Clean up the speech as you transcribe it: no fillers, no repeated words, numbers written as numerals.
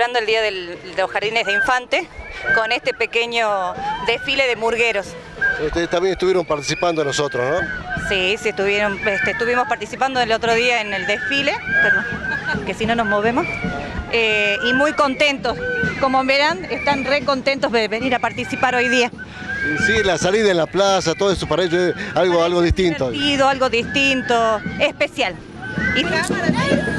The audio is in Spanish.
celebrando el Día de los Jardines de Infantes con este pequeño desfile de murgueros. Ustedes también estuvieron participando nosotros, ¿no? Sí, estuvimos participando el otro día en el desfile, perdón, que si no nos movemos, y muy contentos. Como verán, están re contentos de venir a participar hoy día. Sí, la salida en la plaza, todo eso para ellos es algo distinto. Divertido, algo distinto, especial. Y